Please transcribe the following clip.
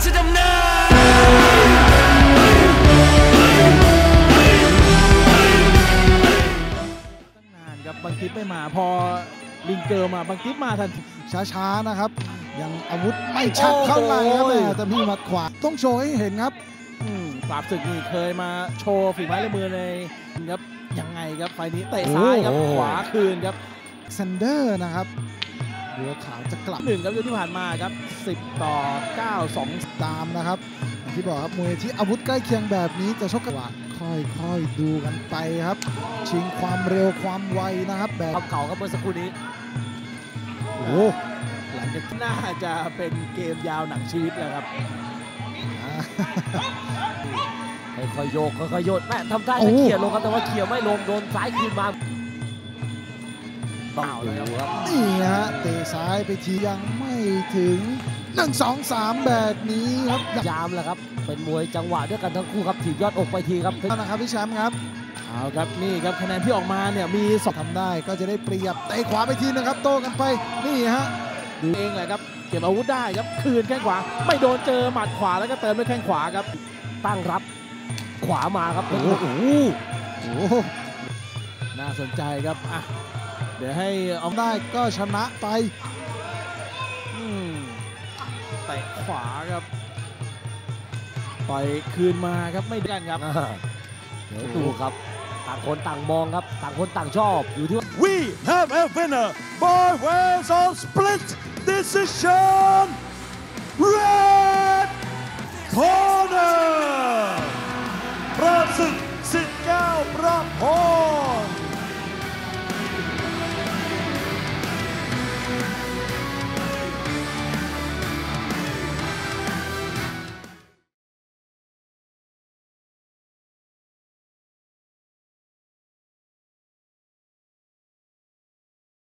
to them now. ตั้งนานครับบางทิพย์ไม่มาพอลิงเกอร์มาบางทิพย์มาทันทีช้าๆนะครับยังอาวุธไม่ชัดเท่าไหร่ครับแต่มีหมัดขวาต้องโชว์ให้เห็นครับปราบศึกนี่เคยมาโชว์ฝีไม้ลายมือในครับยังไงครับไฟนี้เตะซ้ายครับขวาคืนครับเซนเดอร์นะครับเรือขาวจะกลับ 1ครับยกที่ผ่านมาครับ10-9 2 ตามนะครับอย่างที่บอกครับมวยที่อาวุธใกล้เคียงแบบนี้จะชกกันค่อยๆดูกันไปครับชิงความเร็วความไวนะครับแบบเก่าครับเมื่อสักครู่นี้โอ้หลังจากน่าจะเป็นเกมยาวหนักชีวิตแล้วครับค่อยๆโยกค่อยๆโยนแม่ทำได้จะเขี่ยลงครับแต่ว่าเขี่ยไม่ลงโดนซ้ายคืนมาเปล่าเลยครับนี่ฮะเตะซ้ายไปทียังไม่ถึง1 2 3แบบนี้ครับยามแหละครับเป็นมวยจังหวะด้วยกันทั้งคู่ครับถีบยอดอกไปทีครับนะครับพี่แชมป์ครับเอาครับนี่ครับคะแนนที่ออกมาเนี่ยมี 2ทำได้ก็จะได้เปรียบเตะขวาไปทีนะครับโต้กันไปนี่ฮะดูเองแหละครับเก็บอาวุธได้ครับคืนแข้งขวาไม่โดนเจอหมัดขวาแล้วก็เติมด้วยแข้งขวาครับตั้งรับขวามาครับโอ้โหน่าสนใจครับอ่ะเดี๋ยวให้เอาได้ก็ชนะไปเตะขวาครับต่อยคืนมาครับไม่ได้ครับเดี๋ยวดูครับต่างคนต่างมองครับต่างคนต่างชอบอยู่ที่ We have a winner by way of split decision